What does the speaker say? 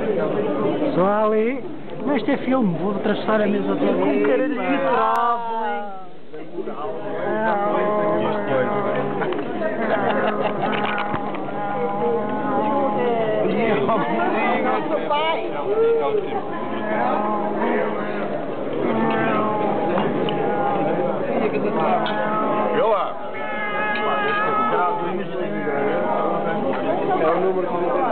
Só ali. Mas isto é filme, vou atravessar a mesa toda. Com caralho de Vê lá. É o número